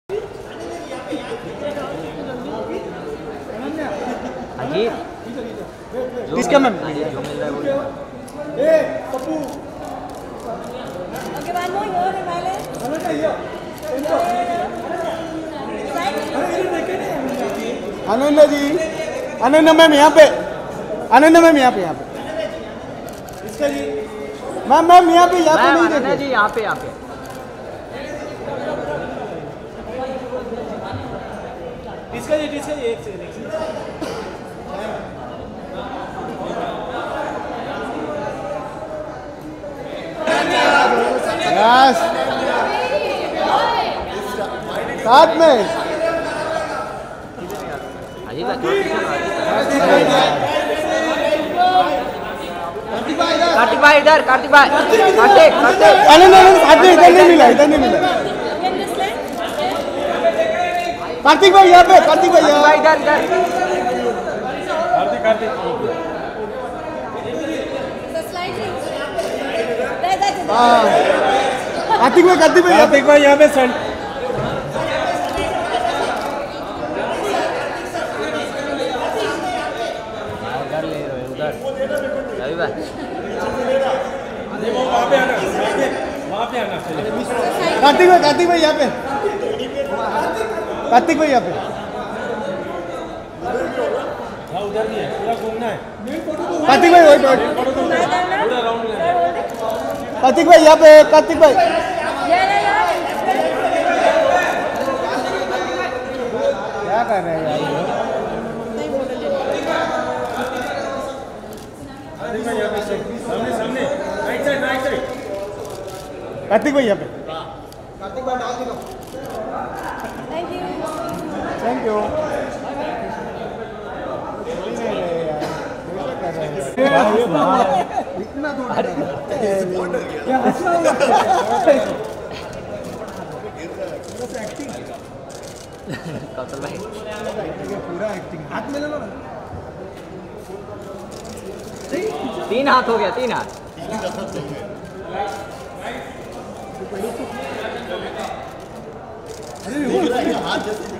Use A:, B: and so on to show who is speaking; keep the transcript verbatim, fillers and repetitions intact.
A: अजीब
B: किसका मैम?
A: जो मिल रहा है वो
B: ए Pappu
C: okay one more your वाले
B: अनन्या ये अनन्या जी, अनन्या मैम यहाँ पे, अनन्या मैम यहाँ पे, यहाँ पे इसका जी मैम मैम यहाँ पे, यहाँ पे नहीं
A: अनन्या जी, यहाँ पे यहाँ पे
B: इसका जी, इसका जी एक सेकंड एक सेकंड यस साथ में
A: अजीब कार्तिक भाई इधर, कार्तिक भाई कार्तिक कार्तिक
B: अरे नहीं नहीं साथ में इधर नहीं मिला, इधर नहीं मिला। कार्तिक भाई यहाँ पे, कार्तिक भाई यहाँ
A: भाई इधर इधर
B: कार्तिक कार्तिक हाँ कार्तिक भाई, कार्तिक भाई कार्तिक भाई यहाँ पे सेंट
A: उधर ले रहे हो उधर रवि भाई
B: वहाँ पे आना, वहाँ पे आना कार्तिक भाई, कार्तिक भाई यहाँ पे, कार्तिक भाई यहाँ पे हाँ उधर भी है, पूरा घूमना है कार्तिक भाई वही बैठ कार्तिक भाई यहाँ पे, कार्तिक भाई क्या कर रहे हैं यार सामने सामने right side right side Kartik भाई यहाँ पे, कार्तिक भाई डाल दिलो
C: थैंक यू
B: थैंक यू इतना क्या
A: कौशल भाई
B: पूरा एक्टिंग हाथ में ले लो ना,
A: तीन हाथ हो गया, तीन हाथ
B: अरे